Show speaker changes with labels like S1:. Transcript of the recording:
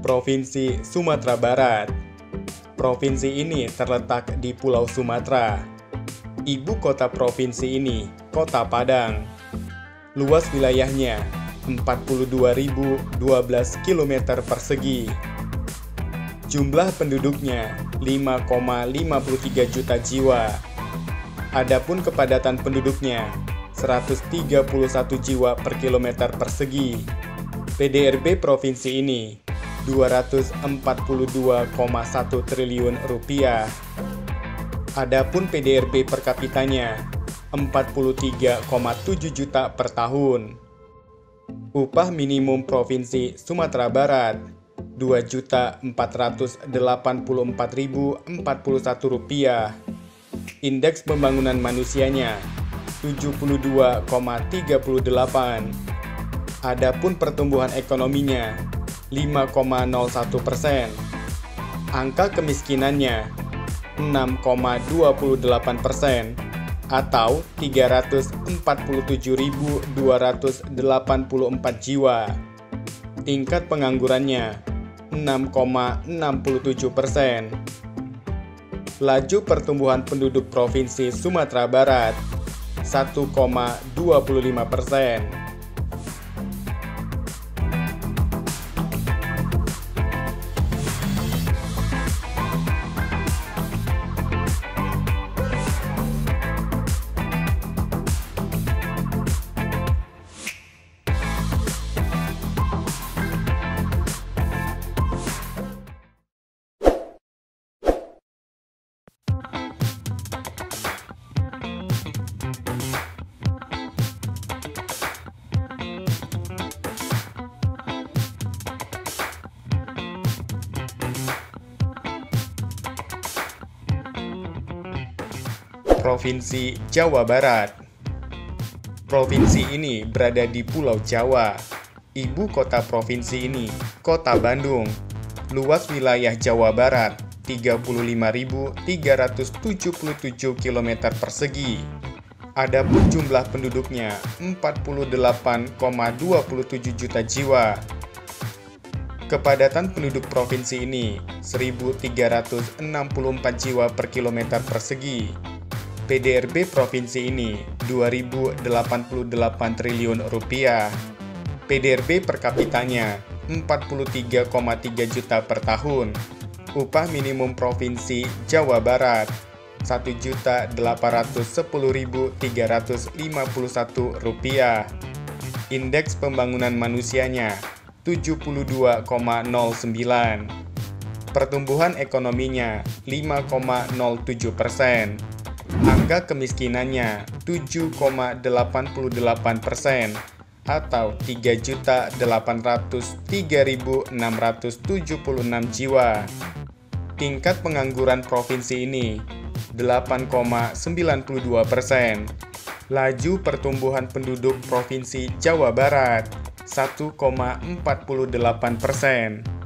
S1: Provinsi Sumatera Barat. Provinsi ini terletak di Pulau Sumatera. Ibu kota provinsi ini, Kota Padang. Luas wilayahnya 42.012 km persegi. Jumlah penduduknya 5,53 juta jiwa. Adapun kepadatan penduduknya 131 jiwa per kilometer persegi. PDRB provinsi ini 242,1 triliun rupiah. Adapun PDRB per kapitanya 43,7 juta per tahun. Upah minimum Provinsi Sumatera Barat Rp2.484.041. Indeks pembangunan manusianya 72,38. Adapun pertumbuhan ekonominya 5,01%. Angka kemiskinannya 6,28% atau 347.284 jiwa. Tingkat penganggurannya 6,67%. Laju pertumbuhan penduduk Provinsi Sumatera Barat 1,25%. Provinsi Jawa Barat. Provinsi ini berada di Pulau Jawa. Ibu kota provinsi ini, Kota Bandung. Luas wilayah Jawa Barat 35.377 km persegi. Adapun jumlah penduduknya 48,27 juta jiwa. Kepadatan penduduk provinsi ini 1.364 jiwa per kilometer persegi. PDRB provinsi ini 2.088 triliun rupiah. PDRB per kapitanya 43,3 juta per tahun. Upah minimum provinsi Jawa Barat Rp1.810.351. Indeks pembangunan manusianya 72,09. Pertumbuhan ekonominya 5,07%. Angka kemiskinannya 7,88% atau 3.803.676 jiwa. Tingkat pengangguran provinsi ini 8,92%. Laju pertumbuhan penduduk Provinsi Jawa Barat 1,48%.